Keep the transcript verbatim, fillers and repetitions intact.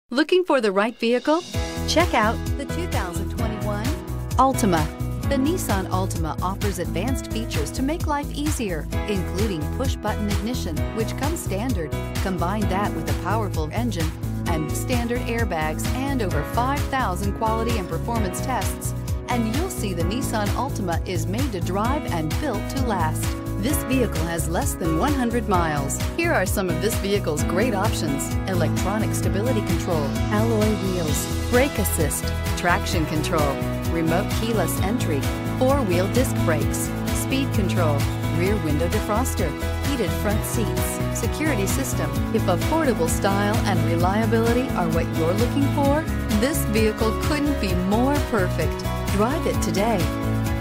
Looking for the right vehicle? Check out the two thousand twenty-one Altima. The Nissan Altima offers advanced features to make life easier, including push-button ignition, which comes standard. Combine that with a powerful engine and standard airbags and over five thousand quality and performance tests, and you'll see the Nissan Altima is made to drive and built to last. This vehicle has less than one hundred miles. Here are some of this vehicle's great options: electronic stability control, alloy wheels, brake assist, traction control, remote keyless entry, four-wheel disc brakes, speed control, rear window defroster, heated front seats, security system. If affordable style and reliability are what you're looking for, this vehicle couldn't be more perfect. Drive it today.